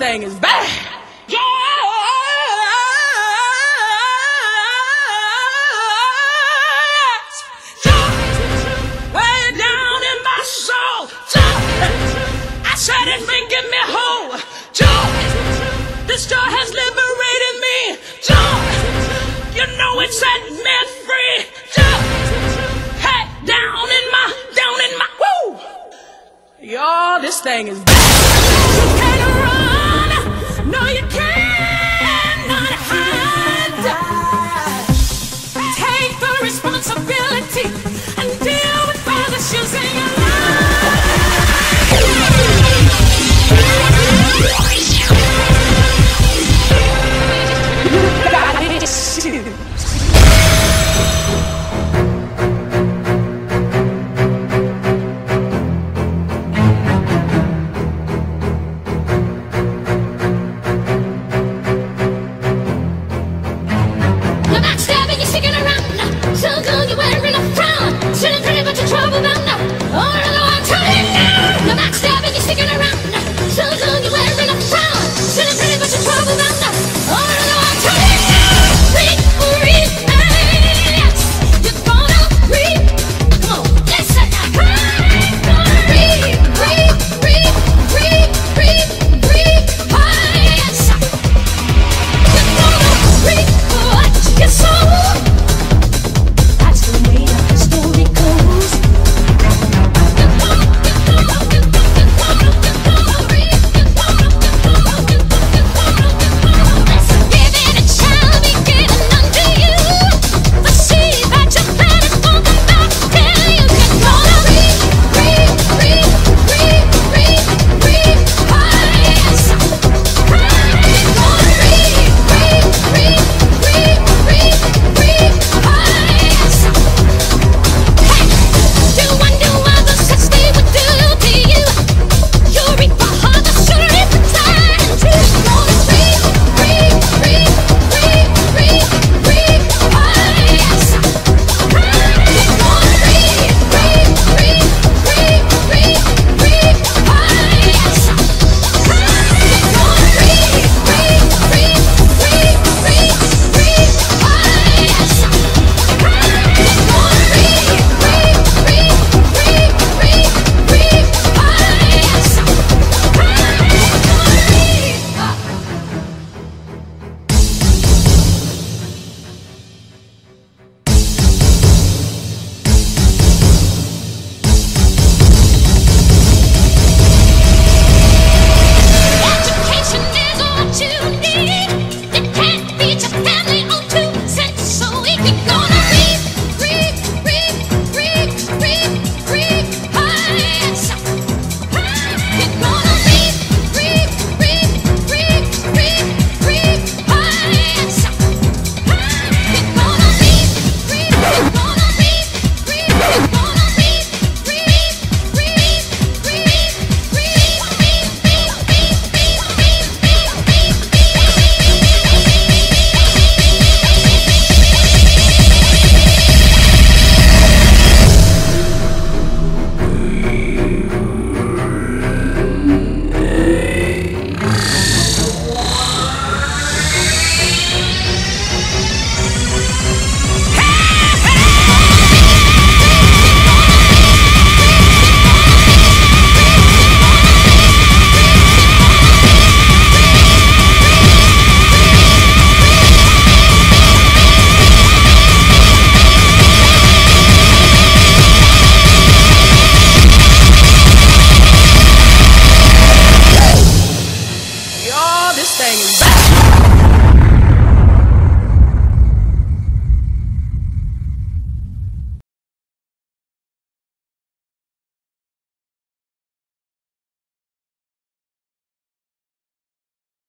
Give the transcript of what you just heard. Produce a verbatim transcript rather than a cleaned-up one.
thing is bad. Yeah. Way down in my soul. I said it making me whole. This joy has liberated me. You know it set me free. Hey, down in my, down in my, woo. Y'all, this thing is bad. You can't run. No, you cannot hide. Take the responsibility and deal with all the shoes in your life. You're backstabbing, you're sticking around. So good.